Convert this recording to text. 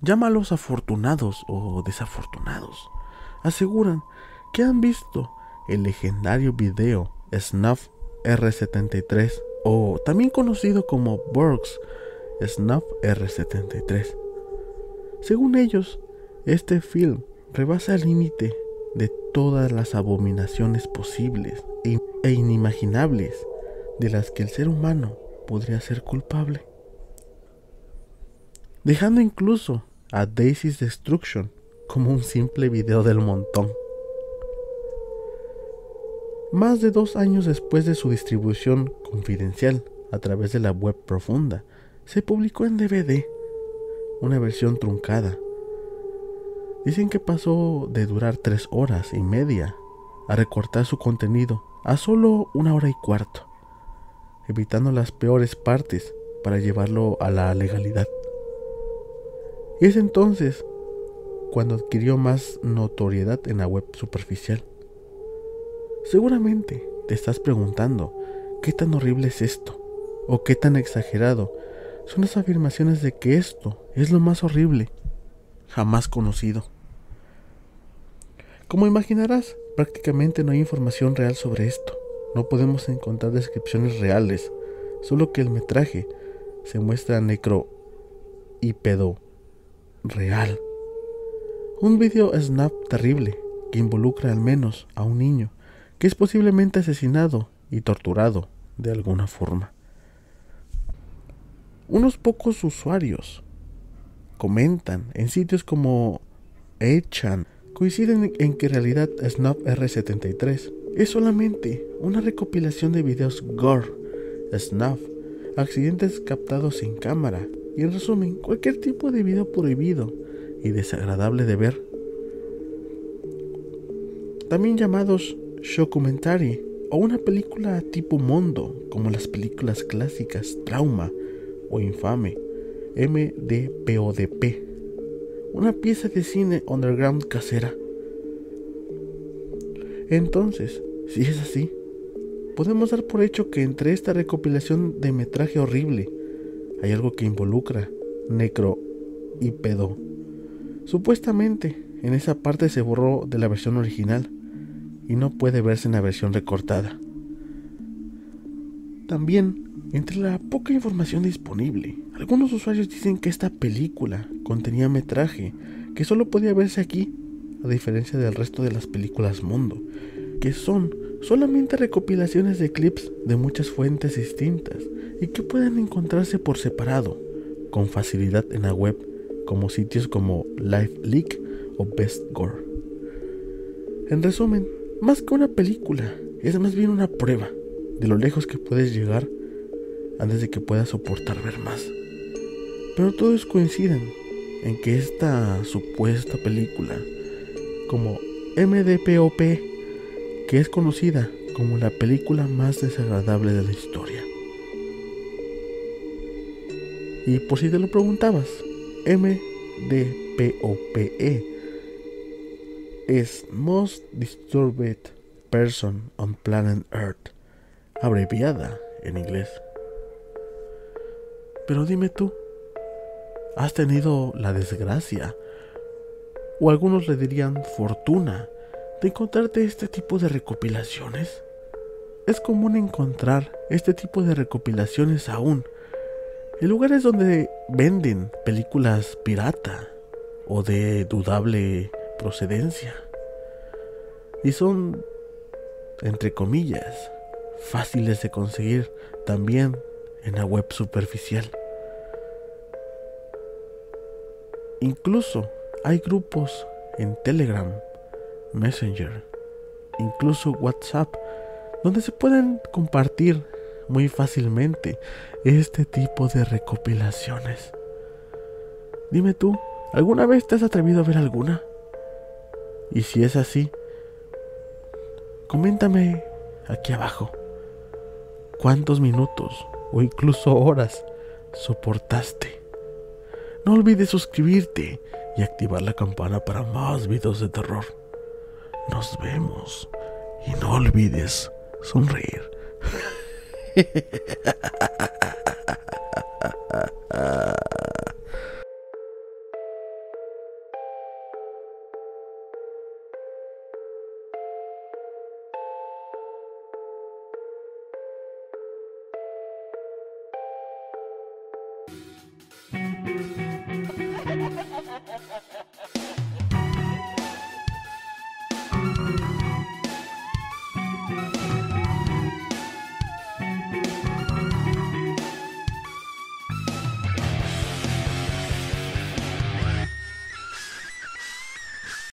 llámalos afortunados o desafortunados, aseguran que han visto el legendario video Snuff R73, o también conocido como Burks Snuff R73. Según ellos, este film rebasa el límite de todas las abominaciones posibles e inimaginables de las que el ser humano podría ser culpable, dejando incluso a Daisy's Destruction como un simple video del montón. Más de 2 años después de su distribución confidencial a través de la web profunda, se publicó en DVD una versión truncada. Dicen que pasó de durar 3 horas y media a recortar su contenido a solo 1 hora y cuarto, evitando las peores partes para llevarlo a la legalidad. Y es entonces cuando adquirió más notoriedad en la web superficial. Seguramente te estás preguntando qué tan horrible es esto, o qué tan exagerado son las afirmaciones de que esto es lo más horrible jamás conocido. Como imaginarás, prácticamente no hay información real sobre esto. No podemos encontrar descripciones reales, solo que el metraje se muestra necro y pedo real. Un video snap terrible que involucra al menos a un niño que es posiblemente asesinado y torturado de alguna forma. Unos pocos usuarios comentan en sitios como 8chan, coinciden en que en realidad Snuff R73 es solamente una recopilación de videos gore, snuff, accidentes captados sin cámara y, en resumen, cualquier tipo de video prohibido y desagradable de ver, también llamados shockumentary, o una película tipo Mondo, como las películas clásicas Trauma o Infame, MDPODP, una pieza de cine underground casera. Entonces, si es así, podemos dar por hecho que entre esta recopilación de metraje horrible hay algo que involucra necro y pedo. Supuestamente, en esa parte se borró de la versión original y no puede verse en la versión recortada. También, entre la poca información disponible, algunos usuarios dicen que esta película contenía metraje que solo podía verse aquí, a diferencia del resto de las películas Mundo, que son solamente recopilaciones de clips de muchas fuentes distintas y que pueden encontrarse por separado con facilidad en la web, como sitios como LiveLeak o Best Gore. En resumen, más que una película, es más bien una prueba de lo lejos que puedes llegar antes de que puedas soportar ver más. Pero todos coinciden en que esta supuesta película, como MDPOP, que es conocida como la película más desagradable de la historia. Y por si te lo preguntabas, MDPOPE es Most Disturbed Person on Planet Earth, abreviada en inglés. Pero dime tú, ¿has tenido la desgracia, o algunos le dirían fortuna, de encontrarte este tipo de recopilaciones? Es común encontrar este tipo de recopilaciones aún en lugares donde venden películas pirata o de dudable procedencia, y son, entre comillas, fáciles de conseguir también en la web superficial. Incluso hay grupos en Telegram, Messenger, incluso WhatsApp, donde se pueden compartir muy fácilmente este tipo de recopilaciones. Dime tú, ¿alguna vez te has atrevido a ver alguna? Y si es así, coméntame aquí abajo cuántos minutos o incluso horas soportaste. No olvides suscribirte y activar la campana para más videos de terror. Nos vemos y no olvides sonreír.